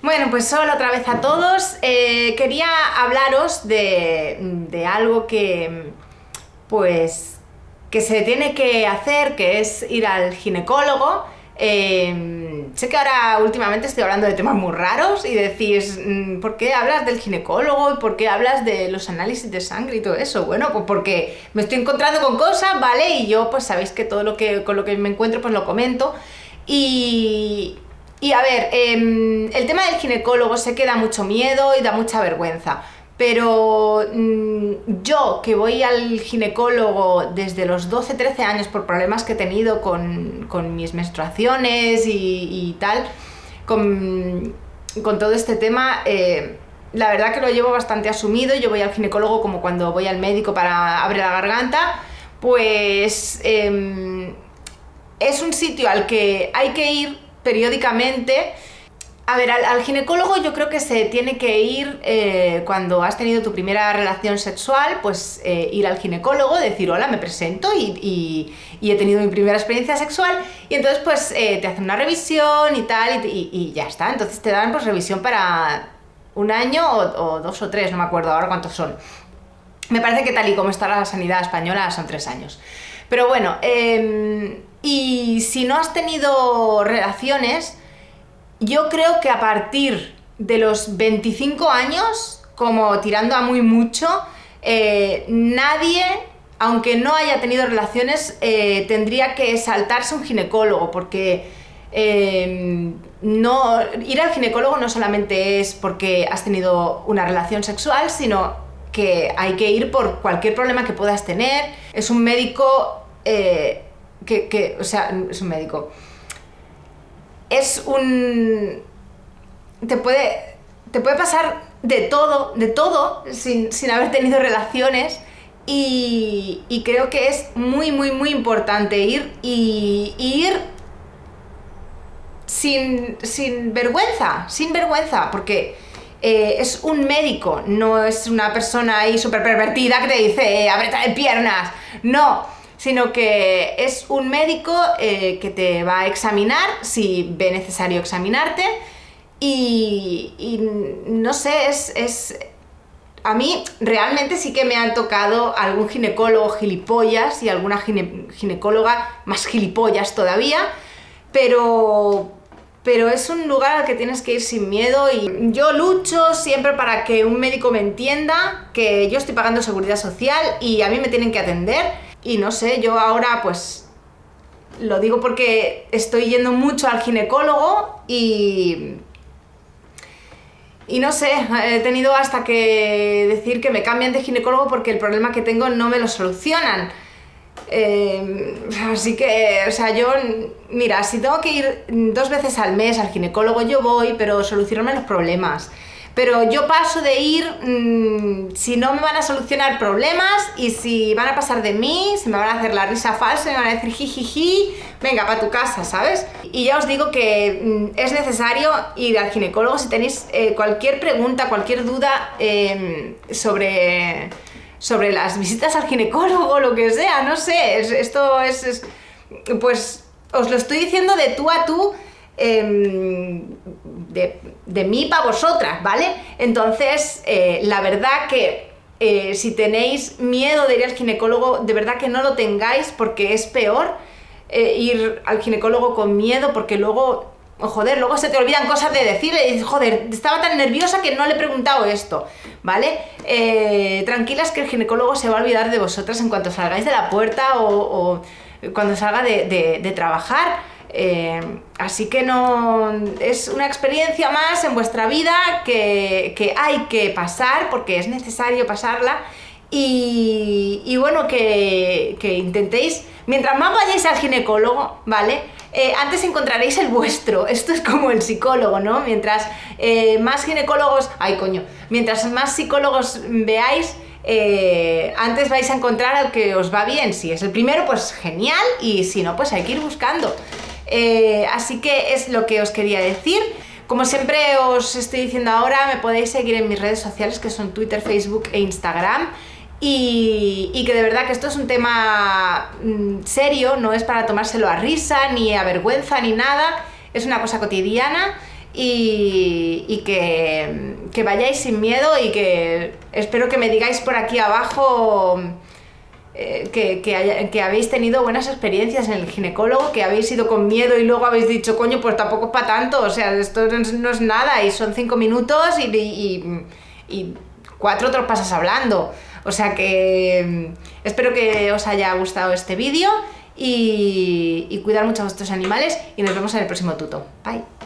Bueno, pues hola otra vez a todos. Quería hablaros de algo pues, que se tiene que hacer, que es ir al ginecólogo. Sé que ahora últimamente estoy hablando de temas muy raros y decís, ¿por qué hablas del ginecólogo? ¿Y por qué hablas de los análisis de sangre y todo eso? Bueno, pues porque me estoy encontrando con cosas, ¿vale? Y yo, pues sabéis que con lo que me encuentro, pues lo comento. Y a ver, el tema del ginecólogo sé que da mucho miedo y da mucha vergüenza, pero yo que voy al ginecólogo desde los 12-13 años por problemas que he tenido con mis menstruaciones y tal, con todo este tema, la verdad que lo llevo bastante asumido. Yo voy al ginecólogo como cuando voy al médico para abrir la garganta, pues es un sitio al que hay que ir periódicamente. A ver, al ginecólogo yo creo que se tiene que ir cuando has tenido tu primera relación sexual, pues ir al ginecólogo, decir hola, me presento y he tenido mi primera experiencia sexual, y entonces pues te hacen una revisión y tal, y ya está. Entonces te dan pues revisión para un año o 2 o 3, no me acuerdo ahora cuántos son. Me parece que tal y como está la sanidad española son 3 años. Pero bueno, y si no has tenido relaciones, yo creo que a partir de los 25 años, como tirando a muy mucho, nadie, aunque no haya tenido relaciones, tendría que saltarse un ginecólogo, porque ir al ginecólogo no solamente es porque has tenido una relación sexual, sino que hay que ir por cualquier problema que puedas tener. Es un médico o sea, es un médico. Te puede pasar de todo, sin haber tenido relaciones, y creo que es muy importante ir sin vergüenza, porque es un médico, no es una persona ahí súper pervertida que te dice, ábrete de piernas, no, sino que es un médico que te va a examinar si ve necesario examinarte, y no sé, a mí realmente sí que me han tocado algún ginecólogo gilipollas y alguna ginecóloga más gilipollas todavía, pero es un lugar al que tienes que ir sin miedo, y yo lucho siempre para que un médico me entienda, que yo estoy pagando seguridad social y a mí me tienen que atender. Y no sé, yo ahora pues lo digo porque estoy yendo mucho al ginecólogo y no sé, he tenido hasta que decir que me cambien de ginecólogo porque el problema que tengo no me lo solucionan. Así que, o sea, yo, mira, si tengo que ir 2 veces al mes al ginecólogo, yo voy, pero solucionarme los problemas. Pero yo paso de ir si no me van a solucionar problemas, y si van a pasar de mí, si me van a hacer la risa falsa, me van a decir jijiji, venga, para tu casa, ¿sabes? Y ya os digo que es necesario ir al ginecólogo si tenéis cualquier pregunta, cualquier duda sobre las visitas al ginecólogo, lo que sea, no sé, esto es pues os lo estoy diciendo de tú a tú, de mí para vosotras, ¿vale? Entonces, la verdad que si tenéis miedo de ir al ginecólogo, de verdad que no lo tengáis, porque es peor ir al ginecólogo con miedo, porque luego, joder, luego se te olvidan cosas de decirle y dices, joder, estaba tan nerviosa que no le he preguntado esto, ¿vale? Tranquilas, que el ginecólogo se va a olvidar de vosotras en cuanto salgáis de la puerta o cuando salga de trabajar. Así que no, es una experiencia más en vuestra vida que hay que pasar, porque es necesario pasarla, y bueno, que intentéis, mientras más vayáis al ginecólogo, ¿vale? Antes encontraréis el vuestro. Esto es como el psicólogo, ¿no? Mientras más ginecólogos, mientras más psicólogos veáis, antes vais a encontrar al que os va bien. Si es el primero, pues genial, y si no, pues hay que ir buscando. Así que es lo que os quería decir. Como siempre os estoy diciendo ahora, me podéis seguir en mis redes sociales, que son Twitter, Facebook e Instagram, y que de verdad que esto es un tema serio, no es para tomárselo a risa, ni a vergüenza, ni nada, es una cosa cotidiana. y que vayáis sin miedo, y que espero que me digáis por aquí abajo que habéis tenido buenas experiencias en el ginecólogo, que habéis ido con miedo y luego habéis dicho, coño, pues tampoco es para tanto, o sea, esto no es nada, y son 5 minutos y 4 te los pasas hablando. O sea que espero que os haya gustado este vídeo y cuidar mucho a vuestros animales, y nos vemos en el próximo tuto. Bye.